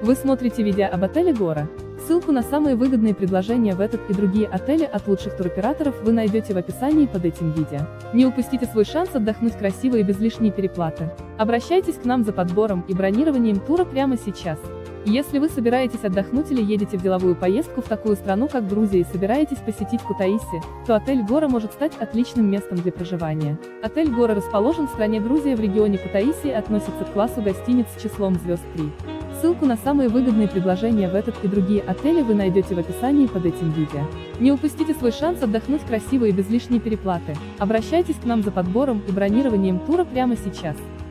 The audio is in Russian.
Вы смотрите видео об отеле Гора. Ссылку на самые выгодные предложения в этот и другие отели от лучших туроператоров вы найдете в описании под этим видео. Не упустите свой шанс отдохнуть красиво и без лишней переплаты. Обращайтесь к нам за подбором и бронированием тура прямо сейчас. Если вы собираетесь отдохнуть или едете в деловую поездку в такую страну, как Грузия, и собираетесь посетить Кутаиси, то отель Гора может стать отличным местом для проживания. Отель Гора расположен в стране Грузия в регионе Кутаиси и относится к классу гостиниц с числом звезд 3. Ссылку на самые выгодные предложения в этот и другие отели вы найдете в описании под этим видео. Не упустите свой шанс отдохнуть красиво и без лишней переплаты. Обращайтесь к нам за подбором и бронированием тура прямо сейчас.